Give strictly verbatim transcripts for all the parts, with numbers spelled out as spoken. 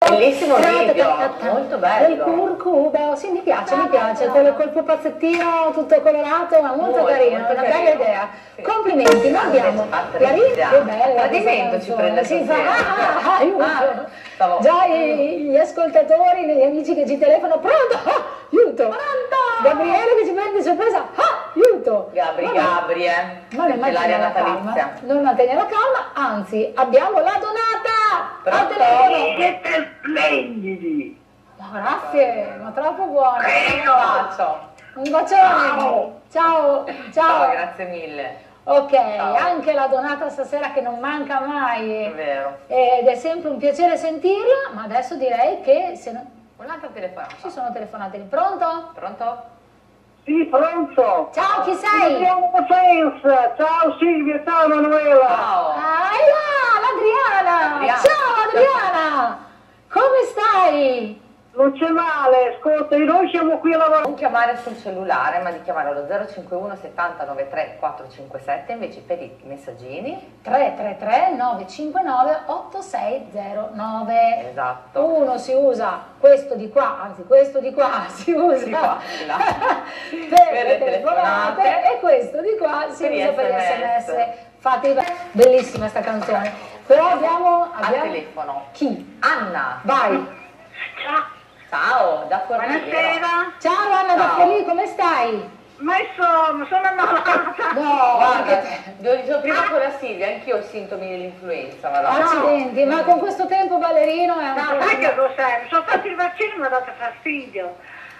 Bellissimo video, molto bello. Il curcubo, sì, mi piace, mi piace, quello col pupazzettino tutto colorato, ma molto, molto carino, molto una bella idea. Sì. Complimenti, noi abbiamo la rima, che bella. Tradimento ci prende si fa, ah, ah, aiuto. Ah, già i, gli ascoltatori, gli amici che ci telefonano, pronto, ah, aiuto. Pronto. Gabriele che ci prende sorpresa, ah, aiuto. Gabri, Vabbè. Gabri, eh. Ma non mantiene la calma, non mantiene la calma, anzi abbiamo la donata al telefono. Siete splendidi! Ma grazie, ma troppo buono. Un bacio. Un bacione. Ciao. Ciao. Ciao. Ciao, grazie mille. Ok, Ciao. Anche la donata stasera che non manca mai. È vero. Ed è sempre un piacere sentirla, ma adesso direi che se no... Un'altra telefonata. Ci sono telefonate. Pronto? Pronto? Sì, pronto! Ciao, chi sei? Adriana Fens. Ciao Silvia, ciao Manuela! Ciao! Ah, è là, l'Adriana! Adriana. Ciao Adriana! Come stai? Non c'è male, ascolta, noi siamo qui a lavorare. Non chiamare sul cellulare, ma di chiamare allo zero cinquantuno settanta novantatré quattrocentocinquantasette, invece per i messaggini tre tre tre nove cinque nove otto sei zero nove. Esatto. Uno si usa questo di qua, anzi questo di qua si usa Di qua, di là. per, Per le le telefonate telefonate. e questo di qua si Per gli usa per gli S M S. sms. Fate bellissima sta canzone. Però abbiamo, Al abbiamo... telefono. Chi? Anna. Vai. Ciao, Ciao, da Forlì. buonasera. Ciao Anna da Ciao. Forlì, come stai? Ma insomma, sono ammazata. No, Guarda, anche te. vi ho detto prima con la Silvia, anch'io ho sintomi dell'influenza, ma no. Accidenti, ma con questo tempo ballerino è un No, po'... sai che cos'è? Mi sono fatto il vaccino e mi ha dato fastidio.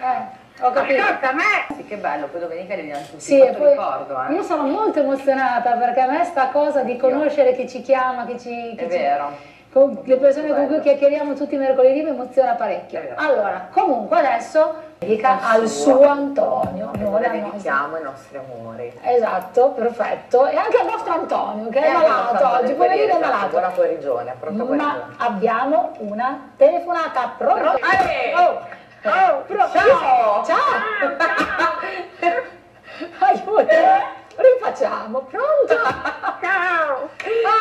Eh, ho capito. Ascolta, a me... Sì, che bello, poi domenica li vediamo tutti, Sì, e quanto poi ricordo, eh. io sono molto emozionata perché a me sta cosa di conoscere chi ci chiama, chi ci... chi È ci- vero. con le persone con cui Bello. chiacchieriamo tutti i mercoledì mi emoziona parecchio. È vero. Allora, comunque adesso dedica al suo Antonio, non Noi al nostro. dedichiamo i nostri amori. Esatto, perfetto. E anche al nostro Antonio che è E anche il malato nostro oggi, Antonio poverino è Guerrieri, esatto, malato. buona guarigione, pronta Ma guarigione. abbiamo una telefonata pronta. Pronto? Ale! Oh, oh, pronto? Ciao! Ciao! Aiuto! Rifacciamo, pronto? Ciao!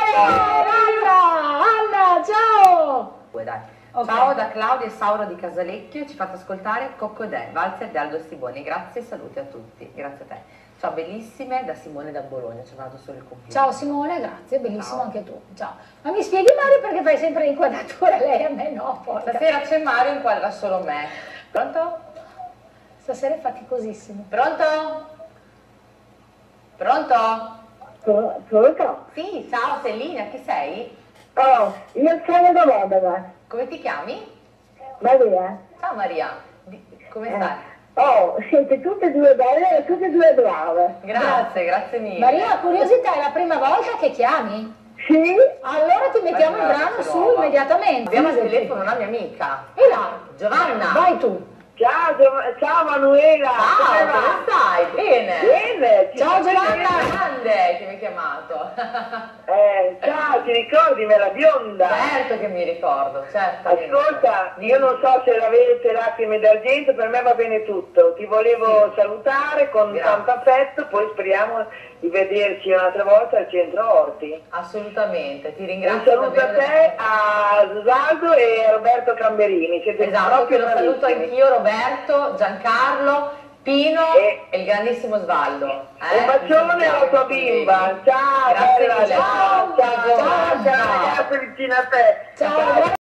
Anna, Anna, ciao! Dai. Ok. Ciao da Claudia e Sauro di Casalecchio, ci fate ascoltare Coccodè, Valzer di Aldo Stiboni. Grazie e saluti a tutti. Grazie a te. Ciao bellissime da Simone da Bologna, ci ho dato solo il complimento. Ciao Simone, grazie, bellissimo Ciao. anche tu. Ciao. Ma mi spieghi Mario perché fai sempre l'inquadratura lei a me no? Porca. Stasera c'è Mario, inquadra solo me. Pronto? Stasera è faticosissimo. Pronto? Pronto? Pronto? Sì, ciao Sellina, chi sei? Oh, io sono da Modena. Come ti chiami? Maria. Ciao Maria, Di- come stai? Oh, siete tutte e due belle e tutte e due brave. Grazie, grazie mille. Maria, curiosità, è la prima volta che chiami? Sì? Allora ti mettiamo il Guarda, brano ragazzi, su nuova. immediatamente. Abbiamo al Fidati. telefono una mia amica. E là, Giovanna. vai tu. Ciao, Gio- ciao Manuela. Ciao, Come come va? stai? Bene. Bene. ci Ciao, senti Giovanna. bene? Grande che mi hai chiamato. Eh, ciao, ti ricordi me la bionda? Certo che mi ricordo, certo. Ascolta, io non so se avete lacrime d'argento, per me va bene tutto. Ti volevo salutare con Grazie. tanto affetto, poi speriamo di vederci un'altra volta al centro Orti. Assolutamente, ti Un ringrazio saluto a davvero. te, a Susaldo e a Roberto Camberini. Siete Esatto, proprio che lo saluto bravissimi. anch'io, Roberto, Giancarlo, Pino E- e il grandissimo Svaldo. Eh? Un bacione alla tua bimba. Ciao, Grazie bella, mille. ciao, ciao, ciao, Ciao. ciao, ragazza vicino a te. Ciao,